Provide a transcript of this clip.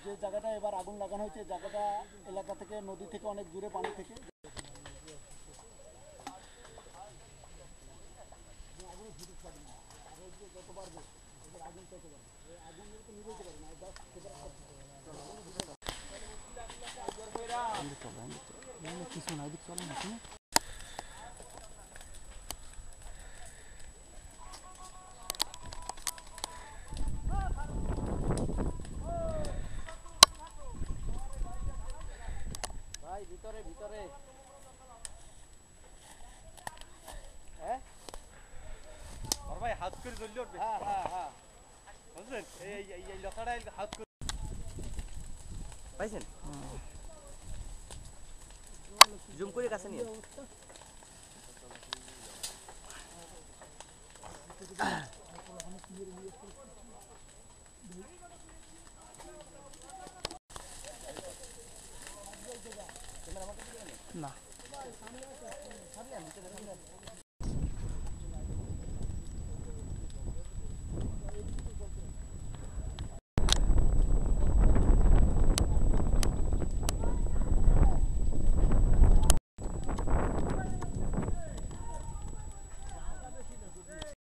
যে জায়গাটা এবার আগুন লাগানো হয়েছে জায়গাটা এলাকা থেকে নদী থেকে অনেক দূরে পানি থেকে কিছু না এদিক চলে না ভাই ভিতরে ভিতরে হ্যাঁ আর ভাই হাত করে জ্বললে উঠবে হ্যাঁ হ্যাঁ হ্যাঁ বুঝলেন এই লতাটা হাত করে পাইছেন জুম করে কাছে নিয়ে না